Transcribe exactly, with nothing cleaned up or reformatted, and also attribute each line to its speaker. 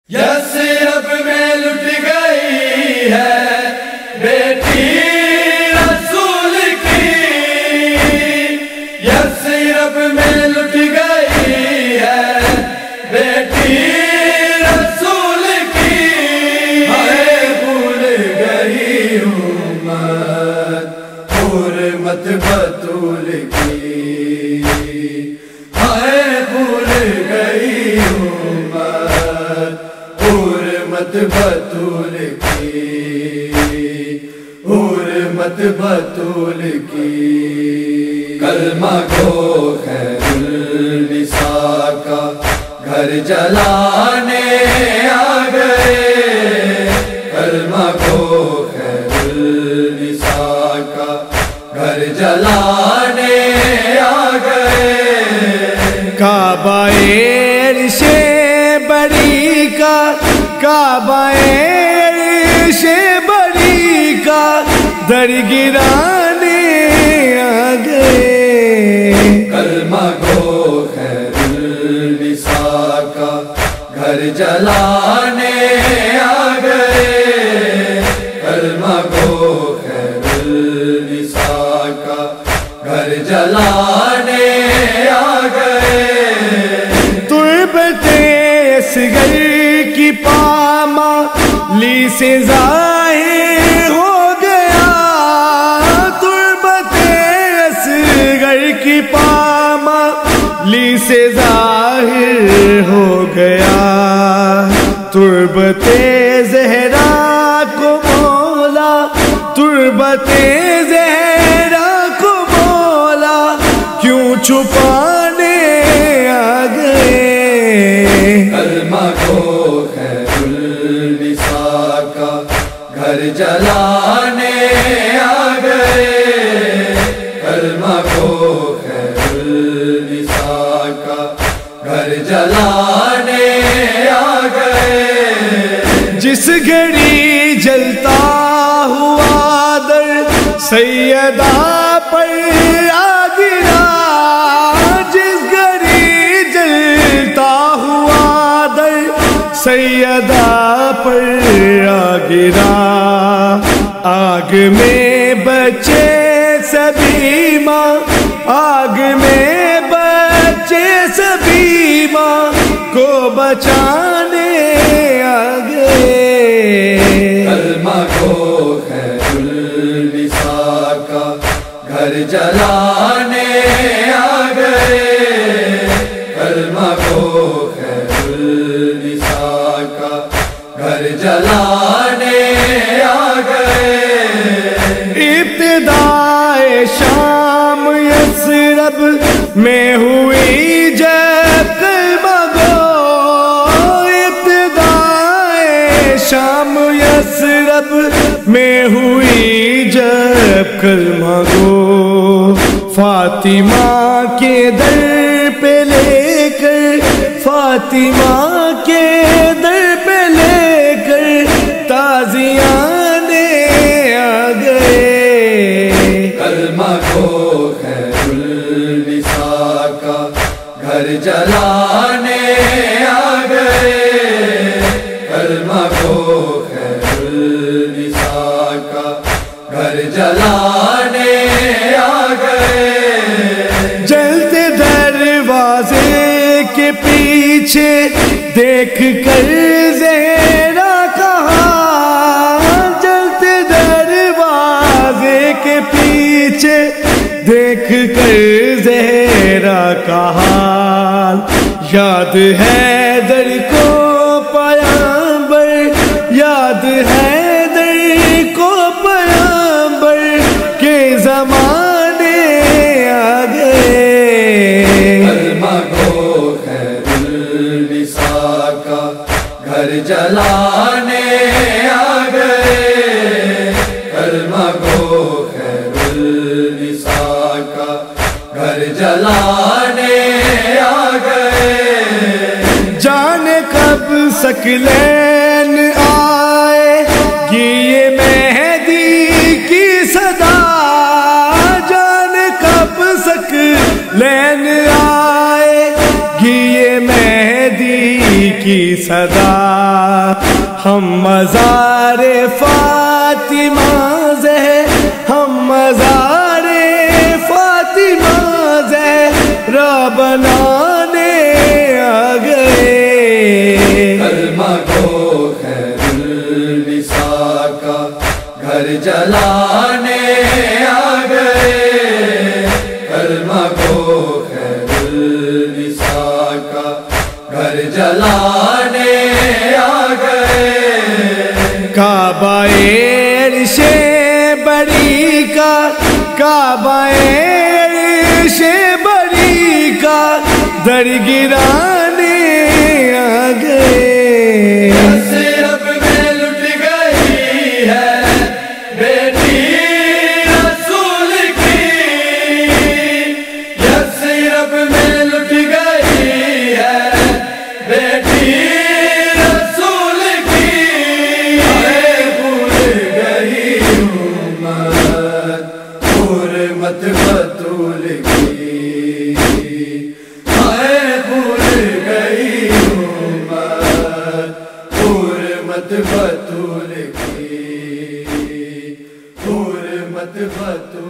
Speaker 1: یثرب میں لٹ گئی ہے بیٹی رسول کی، یثرب میں لٹ گئی ہے بیٹی رسول کی، ہائے بھول گئی امت حرمت بطول کی، ہائے بھول گئی امت حرمت بطول کی، حرمت بطول کی۔ کلمہ گو خیر النساء کا گھر جلانے آ گئے، کلمہ گو خیر النساء کا گھر جلانے آ گئے۔
Speaker 2: کعبہ عرش بری کا، کعبہ عرش بری کا در گرانے آ گئے،
Speaker 1: کلمہ گو خیر النساء کا گھر جلانے آ گئے، کلمہ گو خیر النساء کا گھر جلانے آ گئے۔
Speaker 2: تربت اصغر کی پامالی سے ظاہر ہو گیا، تربت اصغر کی پامالی سے ظاہر ہو گیا، تربت زہرا کو مولا، تربت زہرا کو مولا کیوں چھپانے آ گئے،
Speaker 1: کلمہ گو خیر النساء کا گھر جلانے آ گئے، کلمہ گو خیر النساء کا گھر جلانے آ گئے۔
Speaker 2: جس گھڑی جلتا ہوا در سیدہ پر آ گرا، جس گھڑی جلتا ہوا در سیدہ پر آ گرا، آگ میں بچے سبھی ماں، آگ میں بچے سبھی ماں کو بچانے آ گئے،
Speaker 1: کلمہ گو خیر النساء کا گھر جلانے آ گئے، کلمہ گو خیر النساء کا گھر جلانے آ گئے۔
Speaker 2: ابتدائے شام یثرب میں ہوئی جب کلمہ گو، ابتدائے شام یثرب میں ہوئی جب کلمہ گو، فاطمہ کے در پہ لے کر، فاطمہ کے در پہ لے کر تازیانے آ گئے،
Speaker 1: کلمہ گو خیر النساء کا گھر جلانے آ گئے، کلمہ گو خیر النساء کا گھر جلانے آ گئے۔
Speaker 2: جلتے دروازے کے پیچھے دیکھ کر زہرا کہا، جلتے دروازے کے پیچھے دیکھ کر زہرا کہا، یاد ہے در کو پیغمبر، یاد ہے در کو پیغمبر کے زمانے آ گئے،
Speaker 1: کلمہ گو خیر النساء کا گھر جلانے آ گئے، کلمہ گو خیر النساء کا گھر جلانے آ گئے۔
Speaker 2: جانے کب ثقلین آئے گی یہ مہدی کی صدا، جانے کب ثقلین آئے گی یہ مہدی کی صدا، ہم مزار فاطمہ زہر، ہم مزار فاطمہ زہرا بنانے آ گئے۔
Speaker 1: کلمہ گو خیر النساء کا گھر جلانے آ گئے، کلمہ گو خیر النساء کا گھر جلانے آ گئے۔
Speaker 2: کعبہ عرش بری کا، کعبہ عرش بری کا در گرانے آ گئے۔
Speaker 1: یثرب میں لٹ گئی ہے بیٹی رسول کی، یثرب میں لٹ گئی ہے بیٹی رسول کی، بھول گئی امت حرمت بطول کی، بھول گئی امت حرمت بطول کی، حرمت بطول